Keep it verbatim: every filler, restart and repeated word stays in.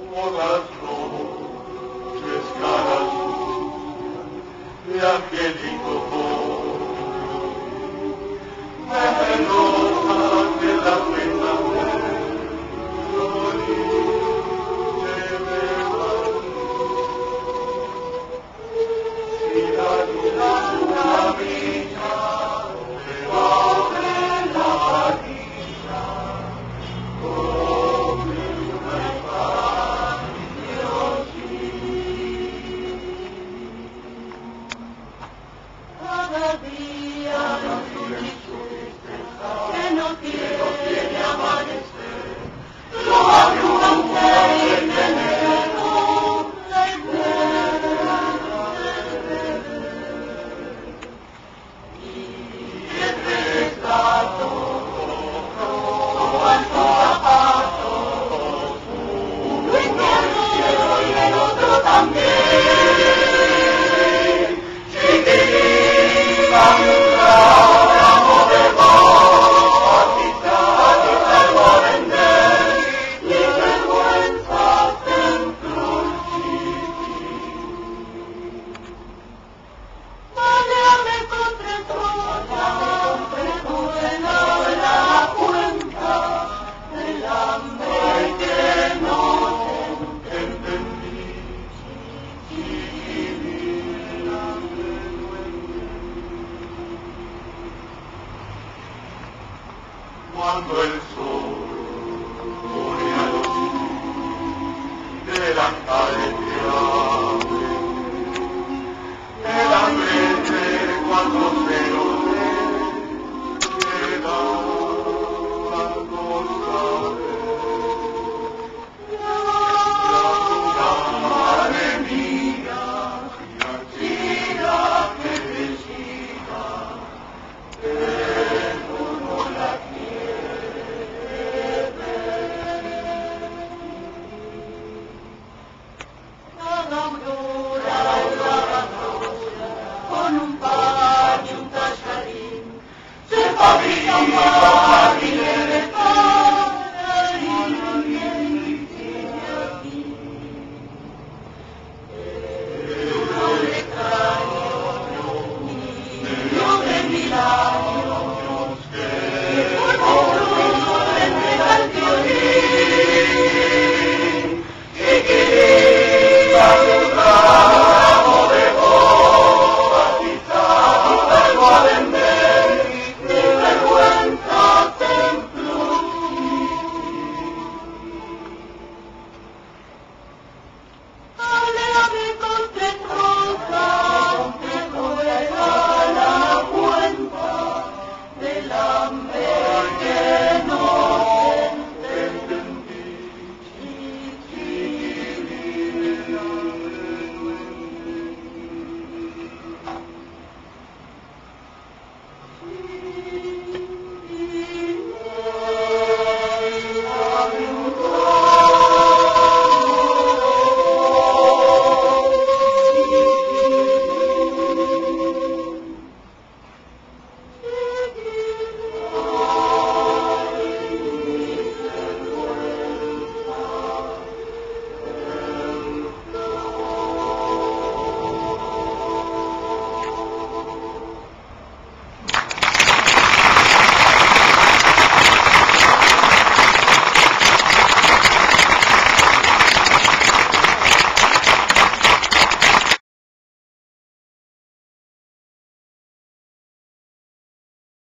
por las noches caras de angelico de rosa de la cuenta si la luna brilla debajo de la varilla come una espacio cada día nos uniste que no tiene amanecer lo ayuda un ser veneno la idea y entre está todo rojo al zapato uno en el cielo y el otro también chiquitita un ramo de voz quizás quizás va a vender ni vergüenza dentro Váyame con tres cosas, tres buenas de la cuenta del hambre que no se entendí. Chiquilina, cuando el sol pone a los delantares